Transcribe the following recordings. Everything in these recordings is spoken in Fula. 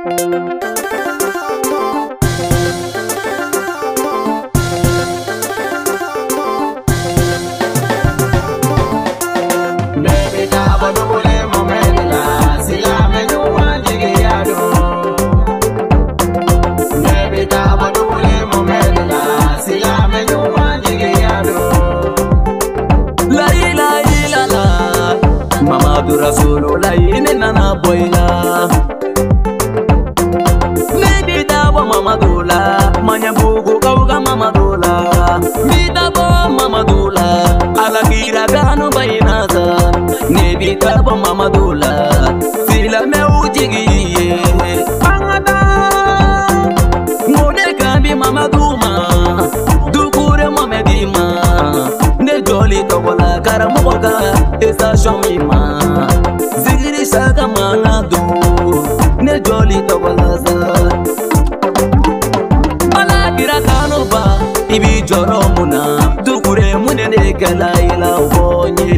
Rasulullah inena boyla Medita bo mamadula manyabugu kauga mamadula Medita bo mamadula alagira ganu bayinasa Medita bo mamadula sila meujigi angada ngode kambi mamaduma dukure mamedima ne joli tobola karamoga esa shomima zigiri shaka manado ne joli tobalaza alagira kanoba ibi joro muna dukure mune ne kala ila ubonye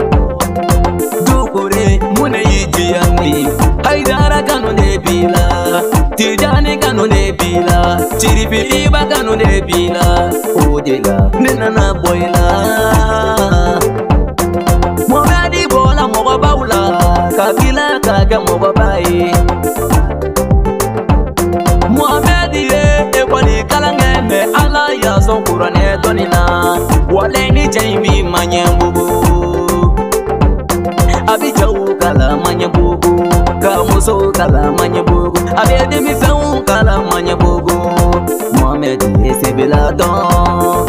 dukure mune yijiyani haidara kanu ne bila tijani kanu ne bila chiripiliba kanu ne bila odela nenana boyla Mohamedi bola moga baula kabila kaga moga bai Mohamedi ekwali kalangeme ala ya son kurane tonina wale ni jaimi manyembubu abijau kala manyembubu kamuso kala manyembubu abede mi feu kala manyembubu Mohamedi sebila don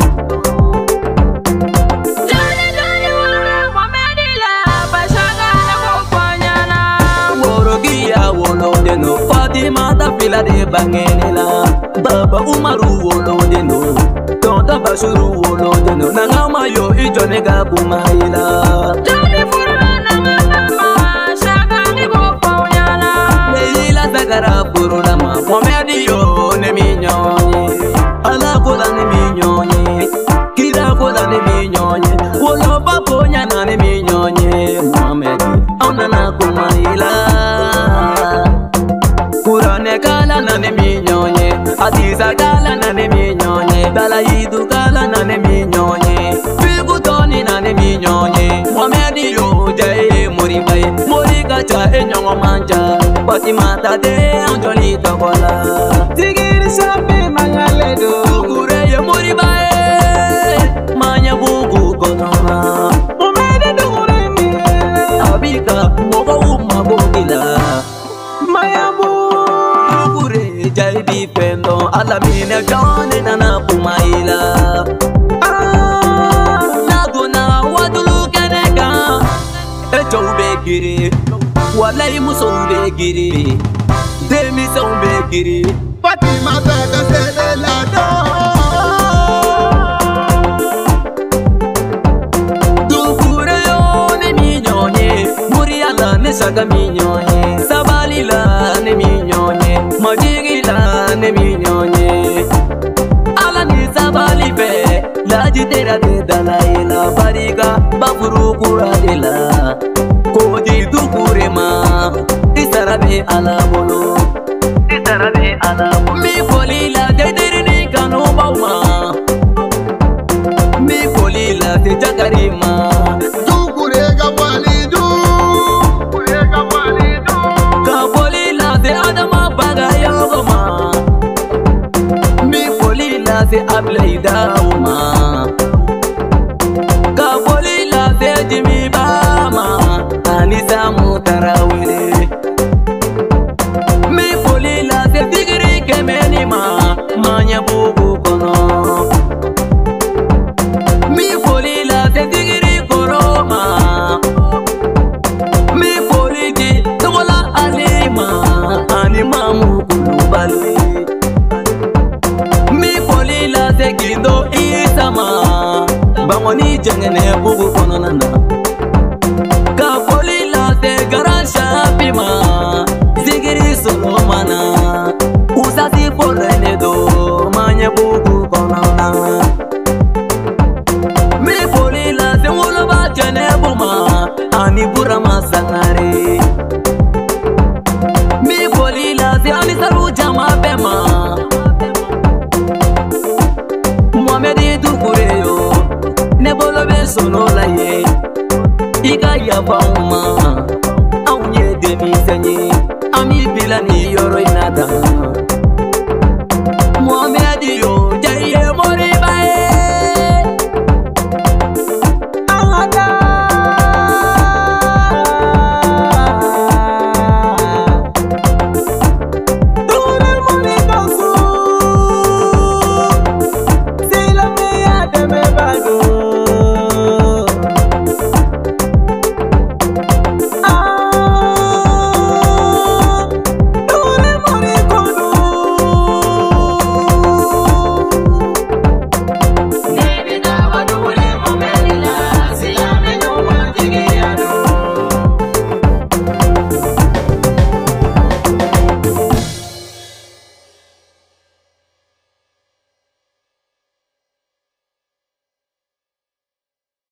no Fatima da fila de bangenela Baba Umaru wolo de no Tonta Bashuru wolo de no Nanga mayo ijone ga kumaila Jani furuna nanga nama Shaka ni bopo nyala Leila Zagara furuna ma Mohamedi yo ne minyonye Ala kola ne minyonye Kira kola ne minyonye Wolo papo nyana ne minyonye Mohamedi aunana kumaila Kurane kala nane minyonye Adiza kala nane minyonye Dalayidu kala nane minyonye Figutoni nane minyonye Mohamedi yo jaye moribaye Morikacha enyongo manja Fatima de anjoli tokola Tigiri sapi mangaledo Tukure ye moribaye Manya bugu konoma Mohamedi dukure mi Abika moga umabogila Jaibi pendo alamine jone nana pumaila Naguna wadulu keneka Echo begiri Walai muso begiri Demi son begiri Fatima bega sele lado Dukure yo ne minyonye Muriala ne saga minyonye Sabalila ne minyonye Majigila ne minyonye Ala ni sabali fe Laji tera de dalaila Bariga bafuru kura de la Koji dukure ma Isarabe ala bolo Isarabe ala bolo Mi folila de dirini kanu bauma Mi folila de jagarima Dukure ga walidu Dukure ga walidu Ka folila de adama bagayogoma Mi folila de ableida uma Ka folila de jimi bama Anisa mutarawile Mi folila de digiri kemenima Manya bubu kono Mi folila de digiri koroma Mi foliji togola alima Anima mukulubali Mi folila de gindo isama Bangoni jengene bubu kono nana Ka folila de garasha pima Zigiri solomana Usasi forene do Manya bubu kono nana Mi folila de woloba jene buma Ani burama sangare Mi folila de ani yafa ma